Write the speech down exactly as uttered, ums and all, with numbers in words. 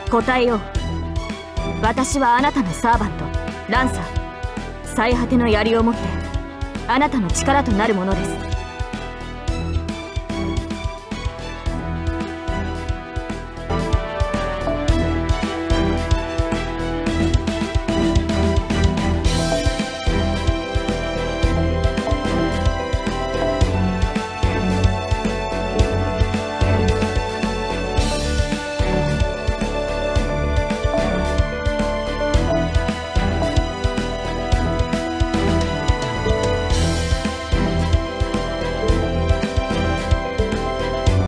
答えよう。私はあなたのサーバント、ランサー。最果ての槍を持ってあなたの力となるものです。